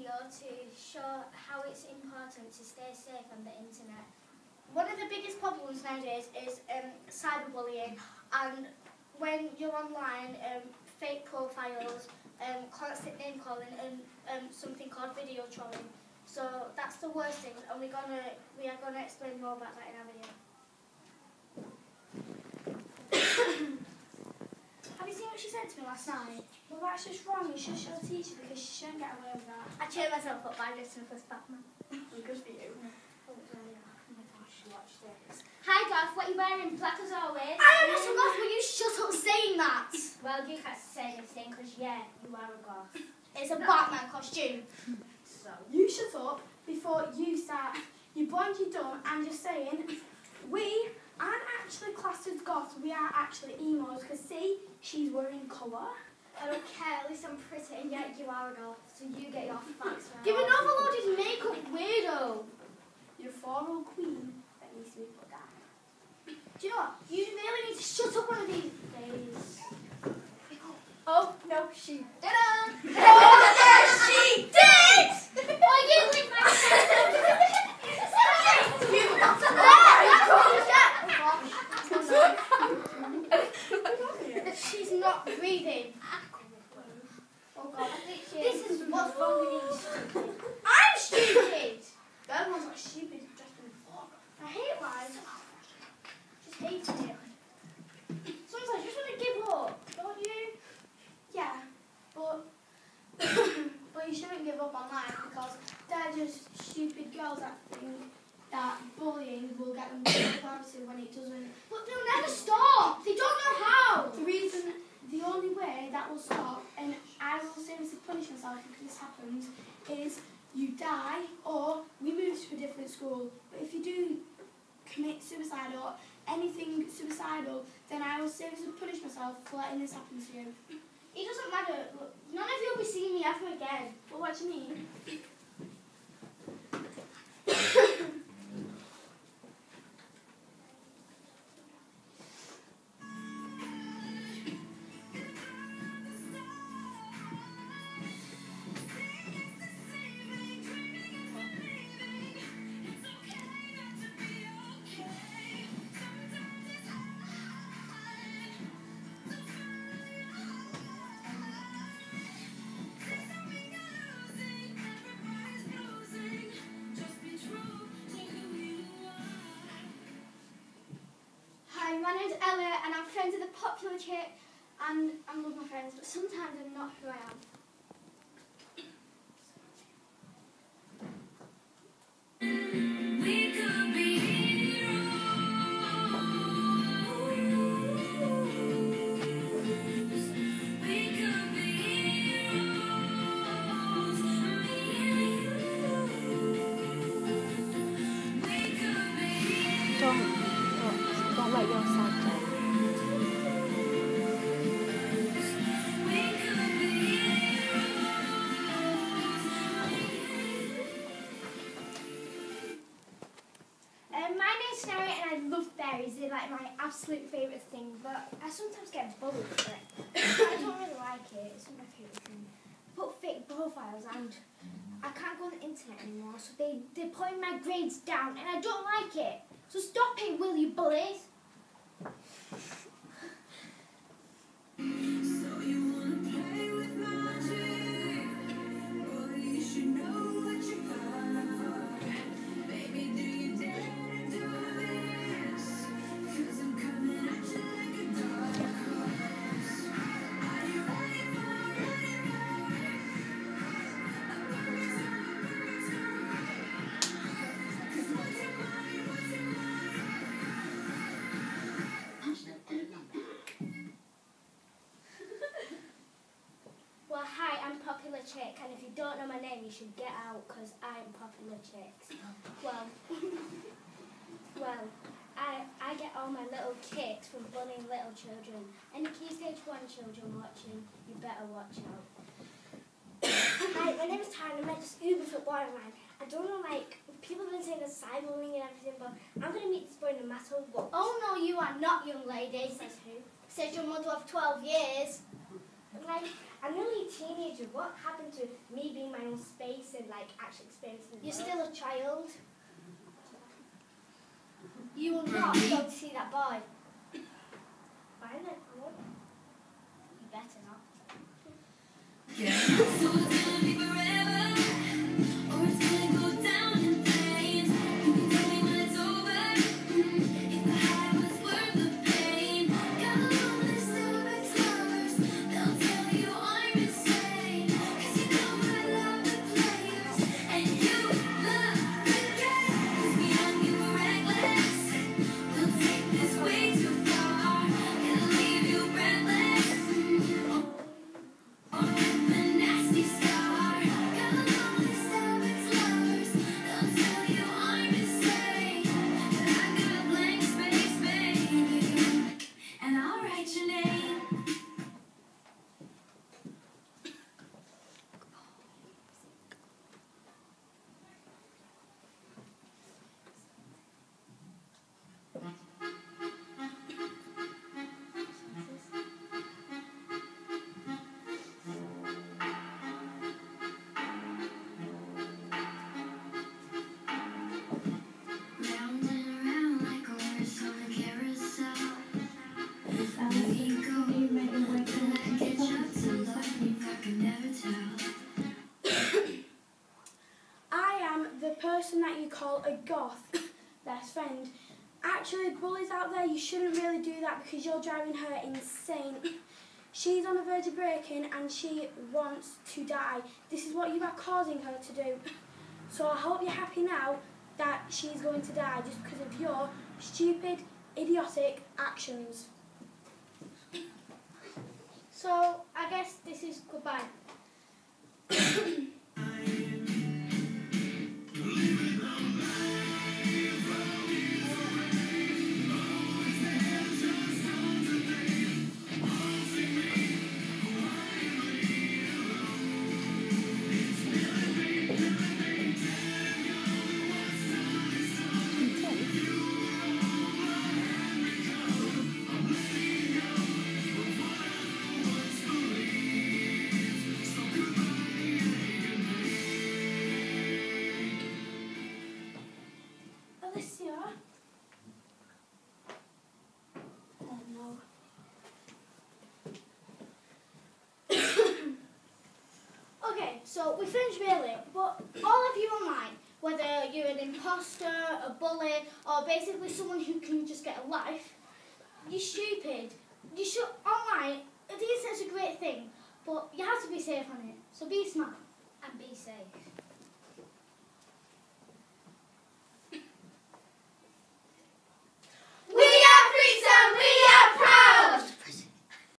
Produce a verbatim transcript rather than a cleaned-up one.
video to show how it's important to stay safe on the internet. One of the biggest problems nowadays is um, cyberbullying, and when you're online, um, fake profiles, um, constant name calling, and um, something called video trolling. So that's the worst thing, and we're gonna we are gonna explain more about that in our video. Have you seen what she said to me last night? Well, that's just wrong. You should show the teacher because she shouldn't get away with that. I cheered myself up by listening to this Batman. Good for you. Oh, really? Oh my gosh, watch this. Hi Goth, what are you wearing? Black as always. I am not a goth. Will you shut up saying that? Well, you can't say anything because, yeah, you are a goth. It's a Batman costume. So, You shut up before you start. You're blind, you're dumb. I'm just saying, we aren't actually classed as goths. We are actually emos. Because see, she's wearing colour. I don't care, at least I'm pretty and yet you are a goth, so you get your facts right. Give an overloaded makeup weirdo. You're a floral queen that needs to be put down. Do you know what? You really need to shut up one of these days. Oh, no, she didn't. Oh, yes, she did! Oh, you lick my You not She's not breathing. Oh God. This is what's wrong with you, stupid. I'm stupid! That one's not stupid, just before. I hate lies. Just hate it. Sometimes I just want to give up, don't you? Yeah, but but you shouldn't give up on life because they're just stupid girls that think that bullying will get them popularity when it doesn't. But they'll never stop. They don't know how. The reason, the only way that will stop, and I will seriously punish myself if this happens, is you die or we move to a different school. But if you do commit suicide or anything suicidal, then I will seriously punish myself for letting this happen to you. It doesn't matter. Look, none of you will be seeing me ever again. But what do you mean? Hi, my name's Ella and I'm friends with the popular chick and I love my friends, but sometimes I'm not who I am. We could be heroes. We could be heroes. Me and you. We could be heroes. Don't, don't let yourself down. We could be heroes. Um, my name's Sherry and I love berries. They're like my absolute favourite thing, but I sometimes get bullied for it. I don't really like it. It's not my favourite thing. Put fake profiles and I can't go on the internet anymore, so they, they're putting my grades down and I don't like it. So stop it, will you, bullies? So you wanna play with magic? Well, you should know what you're falling for. Baby, do you dare to do this? 'Cause I'm coming at you like a dark horse. Are you ready for it? Ready for it? A perfect storm, a perfect storm. 'Cause what's in mine, what's in mine? Well, hi, I'm Popular Chick, and if you don't know my name, you should get out, because I'm Popular Chicks. Well, well, I I get all my little kicks from bullying little children. Any key stage one children watching, you better watch out. Hi, my name is Tara, and I'm just uber for borderline. I don't know, like, people have been saying there's cyberbullying and everything, but I'm going to meet this boy no matter what. Oh no, you are not, young lady. Says who? Says your mother of twelve years. Like, I'm only a teenager. What happened to me being my own space and like actually experiencing the You're world? still a child. You will not go to see that boy. Fine then, I won't. You better not. Yeah. So it's gonna be forever, or it's gonna go down in flames. You can tell me when it's over, if the high was worth the pain. Got a long list of ex-lovers, they'll tell you I'm insane. 'Cause you know I love the players, and you love the game. 'Cause we young and we're reckless, we'll take this way too far. It'll leave you breathless. The nasty star, got a long list of ex-lovers, they'll tell you I'm insane, but I got a blank space, baby, and I'll write your name. Round and around like a horse on a carousel. We go, till I catch up to love you, I can never tell. I am the person that you call a goth best friend. Actually, bullies out there, you shouldn't really do that because you're driving her insane. She's on the verge of breaking and she wants to die. This is what you are causing her to do. So I hope you're happy now that she's going to die just because of your stupid, idiotic actions. So I guess this is goodbye. Alicia? Oh no. Okay, so we finished really, but all of you online, whether you're an imposter, a bully, or basically someone who can just get a life, you're stupid. You should online. The internet's a great thing, but you have to be safe on it. So be smart. And be safe.